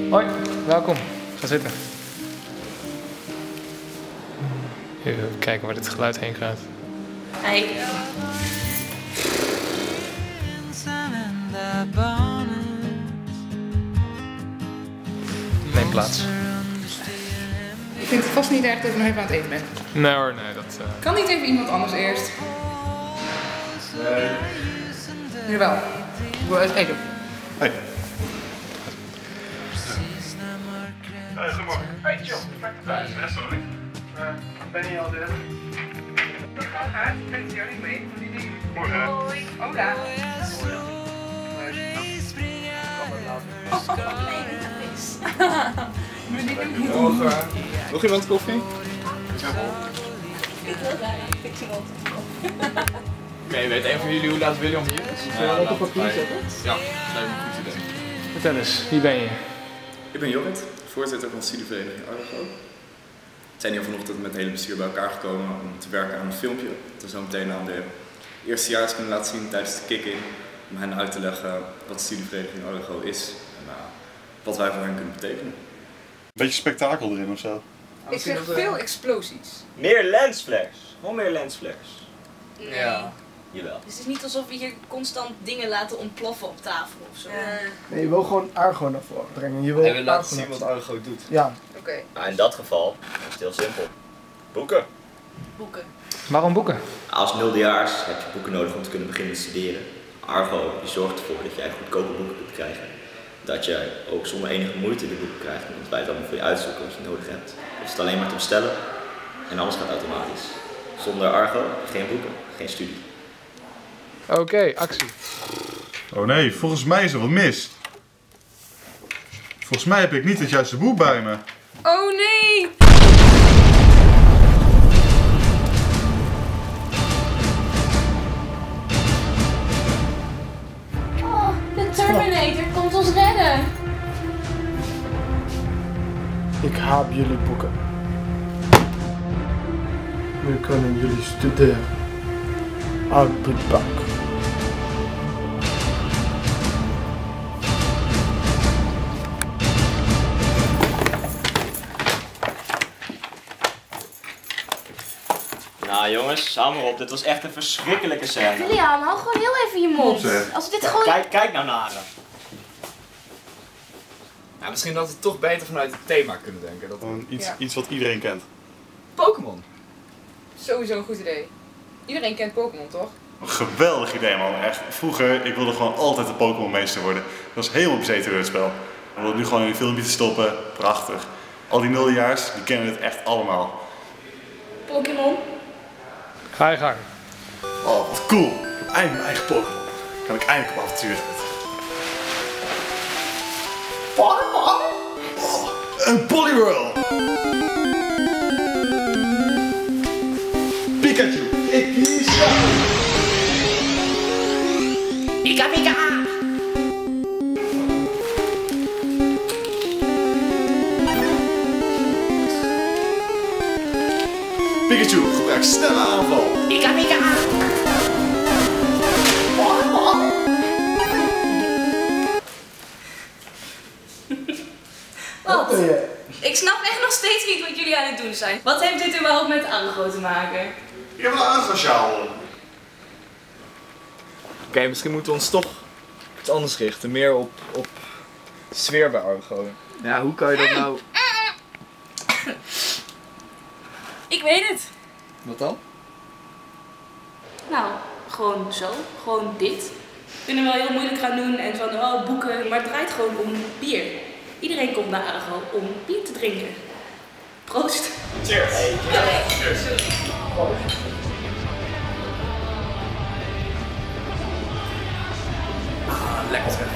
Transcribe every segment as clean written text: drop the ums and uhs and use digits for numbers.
Hoi, welkom. Ga zitten. Even kijken waar dit geluid heen gaat. Hey. Neem plaats. Ik vind het vast niet erg dat ik nog even aan het eten ben. Nee hoor, nee, dat... Kan niet even iemand anders eerst? Nee. Jawel. Ik wil even eten. Hey. Hey, goedemorgen. Hey, chill. Perfect thuis. Restaurant. Ben je al de... Dat gaat hard. Ik ben hier niet mee. Morgen. Hoi. Hola. Morgen. Nog iemand koffie? Ik wil daar. Ik zie wel. Oké, weet een van jullie hoe laat William hier is? Zullen we dat op papier zetten? Ja, dat lijkt me een goed idee. Vertel eens, wie ben je? Ik ben Jorrit, voorzitter van studievereniging Argo. We zijn hier vanochtend met het hele bestuur bij elkaar gekomen om te werken aan een filmpje dat we zo meteen aan de eerstejaars kunnen laten zien tijdens de kick-in. Om hen uit te leggen wat de studievereniging Argo is en wat wij voor hen kunnen betekenen. Beetje spektakel erin of zo. Ik zeg veel explosies. Meer lensflares. Gewoon meer lensflares. Nee. Ja. Jawel. Dus het is niet alsof we hier constant dingen laten ontploffen op tafel of zo. Nee, je wil gewoon Argo naar voren brengen. Je wil En we laten Argo zien naar- wat Argo doet. Ja. Oké. Nou, in dat geval is het heel simpel. Boeken. Boeken. Waarom boeken? Als nuldejaars heb je boeken nodig om te kunnen beginnen te studeren. Argo die zorgt ervoor dat jij goedkope boeken kunt krijgen. Dat je ook zonder enige moeite de boeken krijgt, omdat wij het allemaal voor je uitzoeken wat je nodig hebt. Dus het alleen maar te bestellen en alles gaat automatisch. Zonder Argo geen boeken, geen studie. Oké, actie. Oh nee, volgens mij is er wat mis. Volgens mij heb ik niet het juiste boek bij me. Oh nee! Oh, de Terminator komt ons redden. Ik heb jullie boeken. Nu kunnen jullie studeren. I'll be back. Nou jongens, hou maar op. Dit was echt een verschrikkelijke scène. Julian, hou gewoon heel even je mond. zeg. Als we dit gewoon... Kijk nou naar hem. Ja, misschien dat we toch beter vanuit het thema kunnen denken. Dat... Gewoon Ja. iets wat iedereen kent. Pokémon. Sowieso een goed idee. Iedereen kent Pokémon, toch? Een geweldig idee man, echt. Vroeger, ik wilde gewoon altijd de Pokémon meester worden. Ik was helemaal bezeten door het spel. We wilden nu gewoon in een filmpje te stoppen, prachtig. Al die nuldejaars, die kennen het echt allemaal. Pokémon. Ga je gang. Oh, wat cool. Ik heb eindelijk mijn eigen Pokémon. Kan ik eindelijk op avontuur zetten. Oh, een Poliwhirl! Pikachu, ik kies jou! Pika pika. Pikachu, gebruik snelle aanval! Pika pika. Wat? Ik snap echt nog steeds niet wat jullie aan het doen zijn. Wat heeft dit überhaupt met Argo te maken? Ik heb een aangasjaal om. Oké, misschien moeten we ons toch iets anders richten. Meer op sfeer bij Argo. Ja, hoe kan je dat nou... Ik weet het. Wat dan? Nou, gewoon zo. Gewoon dit. We kunnen wel heel moeilijk gaan doen en van oh boeken, maar het draait gewoon om bier. Iedereen komt naar Argo om bier te drinken. Proost. Cheers! Lekker zeg.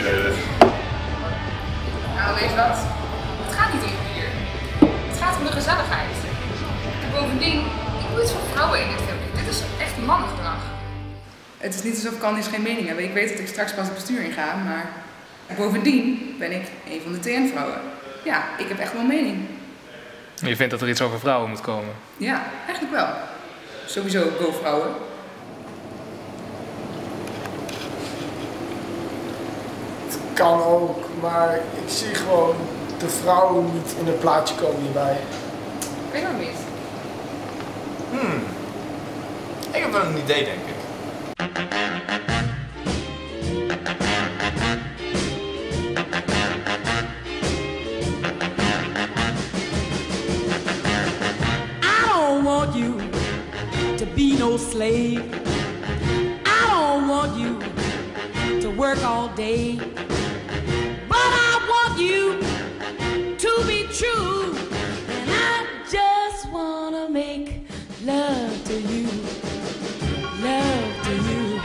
Nou, weet je wat? Het gaat niet om bier. Het gaat om de gezelligheid. En bovendien, ik doe iets voor vrouwen in dit filmpje. Dit is echt mannengedrag. Het is niet alsof ik anders geen mening heb. Ik weet dat ik straks pas het bestuur inga, maar bovendien ben ik een van de TN-vrouwen. Ja, ik heb echt wel een mening. Je vindt dat er iets over vrouwen moet komen? Ja, eigenlijk wel. Sowieso go vrouwen. kan ook, maar ik zie gewoon de vrouw niet in het plaatje komen hierbij. Ik weet nog niet. Ik heb wel een idee, denk ik. I don't want you to be no slave. I don't want you to work all day. But I want you to be true. And I just wanna make love to you. Love to you.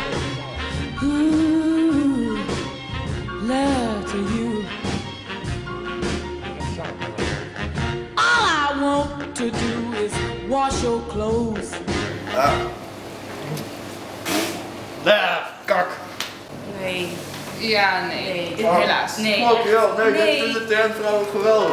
Ooh, love to you. All I want to do is wash your clothes. Kak. Nee. Ja, nee. Helaas. Nee. Fuck, ja, nee, Nee. dit is de vrouw geweldig.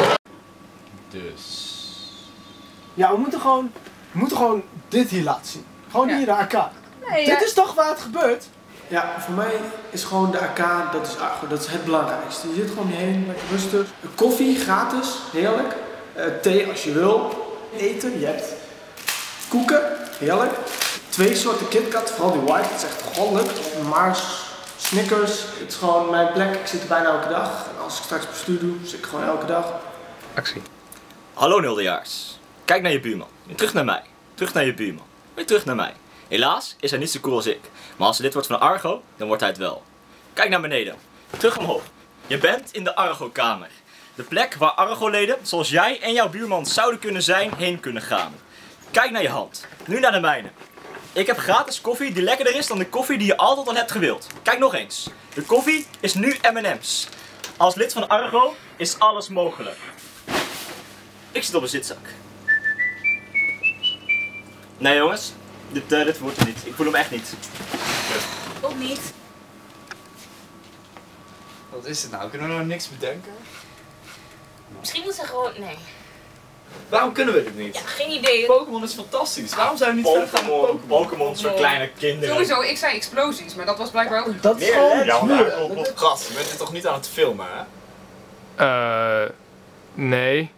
Dus. Ja, we moeten gewoon dit hier laten zien. Gewoon hier de AK. Nee, Dit is toch waar het gebeurt? Ja, voor mij is gewoon de AK, dat is het belangrijkste. Je zit gewoon hierheen, lekker rustig. Koffie, gratis, heerlijk. Thee als je wil. Eten, je hebt koeken, heerlijk. 2 soorten KitKat, vooral die white, dat is echt goddelijk. Mars, Snickers, het is gewoon mijn plek. Ik zit er bijna elke dag. En als ik straks bestuur doe, zit ik gewoon elke dag. Actie. Hallo nuldejaars. Kijk naar je buurman. Weer terug naar mij. Terug naar je buurman. Weer terug naar mij. Helaas is hij niet zo cool als ik. Maar als hij lid wordt van Argo, dan wordt hij het wel. Kijk naar beneden. Terug omhoog. Je bent in de Argo-kamer. De plek waar Argo-leden, zoals jij en jouw buurman zouden kunnen zijn, heen kunnen gaan. Kijk naar je hand. Nu naar de mijne. Ik heb gratis koffie die lekkerder is dan de koffie die je altijd al hebt gewild. Kijk nog eens. De koffie is nu M&M's. Als lid van Argo is alles mogelijk. Ik zit op een zitzak. Nee jongens, dit wordt het niet. Ik voel hem echt niet. Ook niet. Wat is het nou? Kunnen we nou niks bedenken? Misschien moeten ze gewoon... Nee. Waarom kunnen we dit niet? Ja, geen idee. Pokémon is fantastisch. Waarom zijn we niet verder gaan met Pokémon? Pokémon is voor kleine kinderen. Sowieso, ik zei explosies, maar dat was blijkbaar ook... Dat is gewoon Ja, puur. maar gast, je bent dit toch niet aan het filmen, hè? Nee.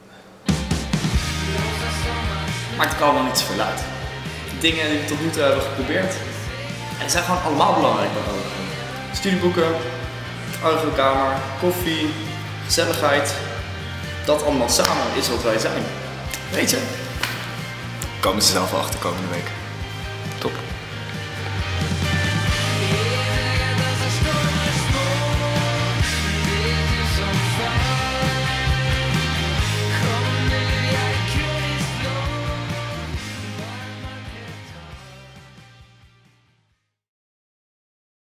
Maakt ook allemaal niet zoveel uit. De dingen die we tot nu toe hebben geprobeerd, en die zijn gewoon allemaal belangrijk bij Argo. Studieboeken, Argo-kamer, koffie, gezelligheid. Dat allemaal samen is wat wij zijn. Weet je? Komen ze zelf wel achter komende week.